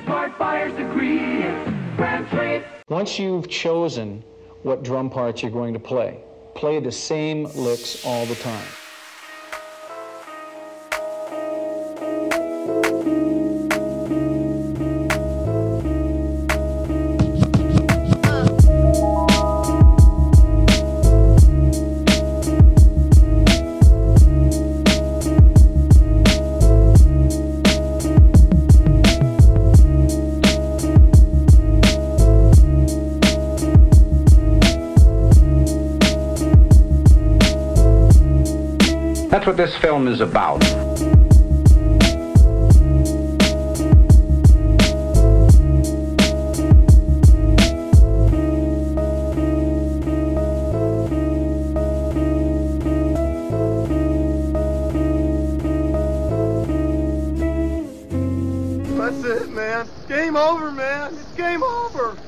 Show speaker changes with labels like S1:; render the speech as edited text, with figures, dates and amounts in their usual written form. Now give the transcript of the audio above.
S1: part buyers agree. It's Grand Treat.
S2: Once you've chosen what drum parts you're going to play the same licks all the time.
S3: That's what this film is about.
S4: That's it, man. Game over, man. It's game over.